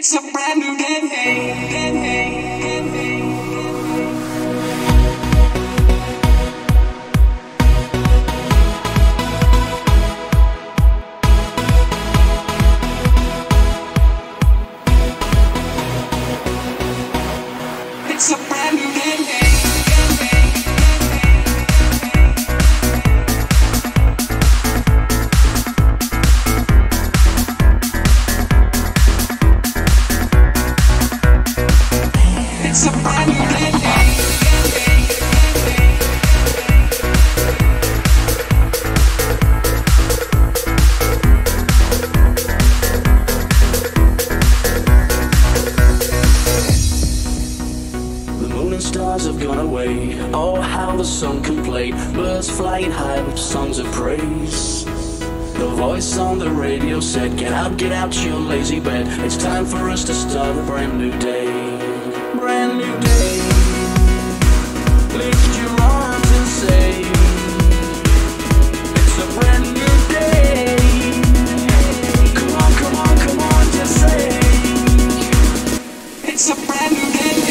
It's a brand new day. It's a brand new day. It's a brand new day. The moon and stars have gone away. Oh, how the sun can play. Birds flying high with songs of praise. The voice on the radio said, get out your lazy bed. It's time for us to start a brand new day. Brand new day. Lift your arms and say, it's a brand new day. Come on, just say, It's a brand new day.